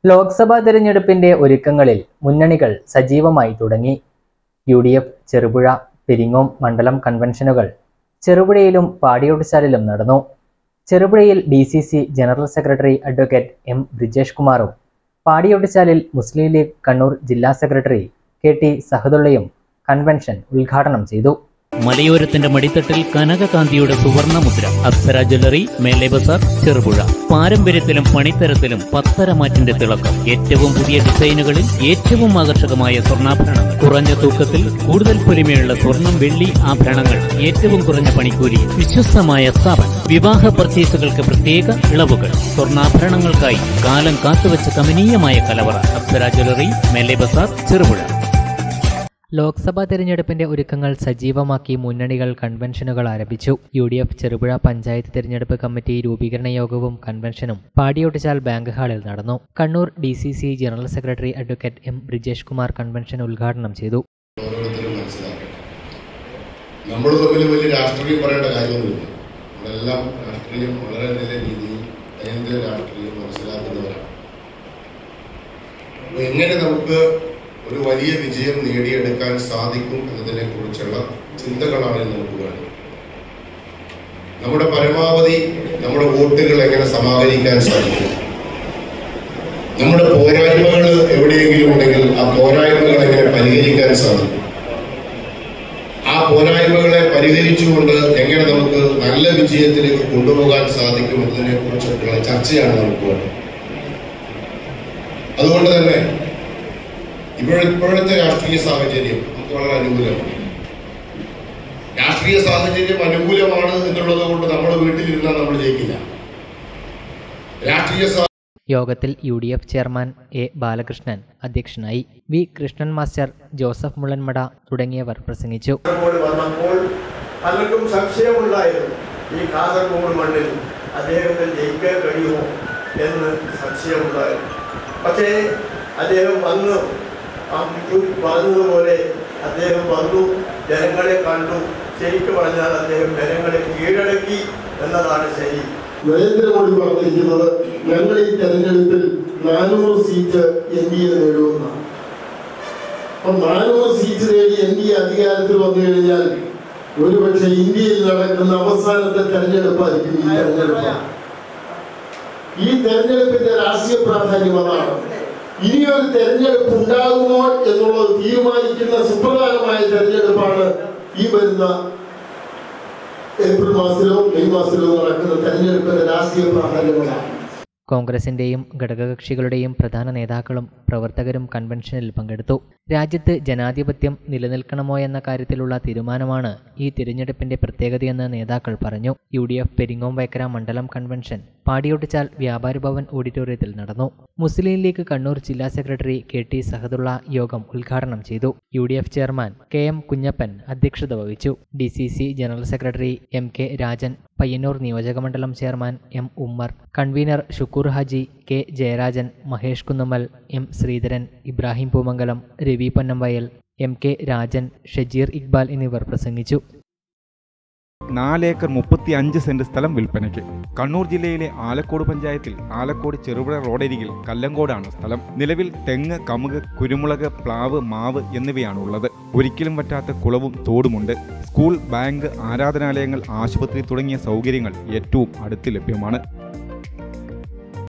ലോക്സഭാ തെരഞ്ഞെടുപ്പിന്റെ ഒരുക്കങ്ങളിൽ മുന്നണികൾ സജീവമായി തുടങ്ങി. UDF ചെറുപുഴ, പെരിങ്ങോം മണ്ഡലം കൺവെൻഷനുകൾ ചെറുപുഴയിലും പാടിയോട്ടുചാലിലും നടന്നു. ചെറുപുഴയിൽ DCC general secretary advocate M. Brijesh കുമാറും പാടിയോട്ടുചാലിൽ മുസ്ലിം ലീഗ് കണ്ണൂർ ജില്ലാ സെക്രട്ടറി KT സഹദുള്ളയും കൺവെൻഷൻ ഉദ്ഘാടനം ചെയ്തു. മലയോരത്തിന്റെ മടിത്തട്ടിൽ കനകകാന്തിയുടെ സുവർണ മുദ്ര. അപ്സര ജ്വല്ലറി, മേലെ ബസാർ, ചെറുപുഴ. പാരമ്പര്യത്തിലും പണിത്തരത്തിലും പത്തരമാറ്റിന്റെ തിളക്കം. ഏറ്റവും പുതിയ ഡിസൈനുകളിൽ ഏറ്റവും ആകർഷകമായ സ്വർണ്ണാഭരണങ്ങൾ. കുറഞ്ഞ തൂക്കത്തിൽ കൂടുതൽ പൊലിമയുള്ള സ്വർണം, വെള്ളി ആഭരണങ്ങൾ. ഏറ്റവും കുറഞ്ഞ പണിക്കൂലി. വിശ്വസ്തമായ സ്ഥാപനം. വിവാഹ പർച്ചേസുകൾക്ക് പ്രത്യേക ഇളവുകൾ. സ്വർണ്ണാഭരണങ്ങൾക്കായി കാലം കാത്തുവച്ച കമനീയമായ കലവറ. അപ്സര ജ്വല്ലറി, മേലെ ബസാർ, ചെറുപുഴ. ലോക്സഭാ തെരഞ്ഞെടുപ്പിന്റെ ഒരുക്കങ്ങൾ സജീവമാക്കി മുന്നണികൾ കൺവെൻഷനുകൾ ആരംഭിച്ചു. UDF ചെറുപുഴ പഞ്ചായത്ത് തെരഞ്ഞെടുപ്പ് കമ്മിറ്റി രൂപീകരണ യോഗവും കൺവെൻഷനും പാടിയോട്ടുചാൽ ബാങ്ക് ഹാളിൽ നടന്നു. Kannur DCC general secretary advocate M. Brijesh Kumar convention ഉദ്ഘാടനം ചെയ്തു. നമ്മൾ തമ്മിൽ വലിയ രാഷ്ട്രീയം പറയേണ്ട കാര്യമൊന്നുമില്ല. നമ്മളെല്ലാം രാഷ്ട്രീയം വളരെ നല്ല രീതിയിൽ ദൈനംദിന രാഷ്ട്രീയം മനസ്സിലാക്കുന്നവരാണ്. എങ്ങനെ നമുക്ക് ഒരു വലിയ വിജയം നേടിയെടുക്കാൻ സാധിക്കും എന്നതിനെ കുറിച്ചുള്ള ചിന്തകളാണ് നമുക്ക് വേണ്ടത്. നമ്മുടെ പരമാവധി നമ്മുടെ വോട്ടുകൾ എങ്ങനെ സമാഹരിക്കാൻ സാധിക്കും, നമ്മുടെ പോരായ്മകൾ എവിടെയെങ്കിലും ഉണ്ടെങ്കിൽ ആ പോരായ്മകൾ എങ്ങനെ പരിഹരിക്കാൻ സാധിക്കും, ആ പോരായ്മകളെ പരിഹരിച്ചുകൊണ്ട് എങ്ങനെ നമുക്ക് നല്ല വിജയത്തിലേക്ക് കൊണ്ടുപോകാൻ സാധിക്കും എന്നതിനെ കുറിച്ചൊക്കെയുള്ള ചർച്ചയാണ് നമുക്ക് വേണ്ടത്. അതുകൊണ്ട് തന്നെ ഇപ്പോഴത്തെ രാഷ്ട്രീയ സാഹചര്യം നമുക്ക് വളരെ അനുകൂലമാണ്. രാഷ്ട്രീയ സാഹചര്യം അനുകൂലമാണ് എന്നുള്ളത് കൊണ്ട് നമ്മൾ വീട്ടിലിരുന്നാൽ നമ്മൾ ജയിക്കില്ല. യോഗത്തിൽ UDF ചെയർമാൻ A. ബാലകൃഷ്ണൻ അധ്യക്ഷനായി. V. Krishnan master, Joseph Mullanmada തുടങ്ങിയവർ പ്രസംഗിച്ചു. പലർക്കും സംശയമുണ്ടായിരുന്നു, ഈ കാസർഗോഡ് മണ്ണിൽ അദ്ദേഹത്തിന് ജയിക്കാൻ കഴിയുമോ എന്ന് സംശയമുണ്ടായിരുന്നു. പക്ഷേ അദ്ദേഹം വന്നു, പറഞ്ഞതുപോലെ അദ്ദേഹം വന്നു, ജനങ്ങളെ കണ്ടു. ശരിക്കും പറഞ്ഞാൽ അദ്ദേഹം ജനങ്ങളെ കീഴടക്കി എന്നതാണ് ശരി. നരേന്ദ്രമോദി പറഞ്ഞിരിക്കുന്നത് ഞങ്ങൾ ഈ തെരഞ്ഞെടുപ്പിൽ 400 സീറ്റ് NDA നേടുമെന്നാണ്. അപ്പം 400 സീറ്റ് നേടി NDA അധികാരത്തിൽ വന്നു കഴിഞ്ഞാൽ ഒരുപക്ഷെ ഇന്ത്യയിൽ നടക്കുന്ന അവസാനത്തെ തെരഞ്ഞെടുപ്പായിരിക്കും ഈ തെരഞ്ഞെടുപ്പ്. ഈ തെരഞ്ഞെടുപ്പിന്റെ രാഷ്ട്രീയ പ്രാധാന്യം അതാണ്. ഇനിയൊരു തെരഞ്ഞെടുപ്പ് ഉണ്ടാകുമോ എന്നുള്ളത് തീരുമാനിക്കുന്ന സുപ്രധാനമായ തെരഞ്ഞെടുപ്പാണ് ഈ വരുന്ന ഏപ്രിൽ മാസത്തിലോ മെയ് മാസത്തിലോ നടക്കുന്ന തെരഞ്ഞെടുപ്പിന്റെ രാഷ്ട്രീയ പ്രാധാന്യങ്ങളാണ്. കോൺഗ്രസിന്റെയും ഘടകകക്ഷികളുടെയും പ്രധാന നേതാക്കളും പ്രവർത്തകരും കൺവെൻഷനിൽ പങ്കെടുത്തു. രാജ്യത്ത് ജനാധിപത്യം നിലനിൽക്കണമോ എന്ന കാര്യത്തിലുള്ള തീരുമാനമാണ് ഈ തിരഞ്ഞെടുപ്പിന്റെ പ്രത്യേകതയെന്ന് നേതാക്കൾ പറഞ്ഞു. UDF പെരിങ്ങോം വൈക്കര മണ്ഡലം കൺവെൻഷൻ പാടിയോട്ടുചാൽ വ്യാപാരി ഭവൻ ഓഡിറ്റോറിയത്തിൽ നടന്നു. മുസ്ലിം ലീഗ് കണ്ണൂർ ജില്ലാ സെക്രട്ടറി KT സഹദുള്ള യോഗം ഉദ്ഘാടനം ചെയ്തു. UDF ചെയർമാൻ KM കുഞ്ഞപ്പൻ അധ്യക്ഷത വഹിച്ചു. DCC general secretary MK Rajan, Payyanur നിയോജകമണ്ഡലം chairman M. Ummer, convener Shukoor Haji, K. Jayarajan, Mahesh Kunnummal, M. Sreedharan, Ibrahim Poomangalam, Ravi Ponnamvayal, MK Rajan, Shajeer Iqbal എന്നിവർ പ്രസംഗിച്ചു. 4 ഏക്കർ 35 സെന്റ് സ്ഥലം വിൽപ്പനയ്ക്ക്. കണ്ണൂർ ജില്ലയിലെ ആലക്കോട് പഞ്ചായത്തിൽ ആലക്കോട് ചെറുപുഴ റോഡരികിൽ കല്ലങ്കോടാണ് സ്ഥലം. നിലവിൽ തെങ്ങ്, കമുക്, കുരുമുളക്, പ്ലാവ്, മാവ് എന്നിവയാണുള്ളത്. ഒരിക്കലും പറ്റാത്ത കുളവും തോടുമുണ്ട്. സ്കൂൾ, ബാങ്ക്, ആരാധനാലയങ്ങൾ, ആശുപത്രി തുടങ്ങിയ സൗകര്യങ്ങൾ ഏറ്റവും അടുത്ത് ലഭ്യമാണ്.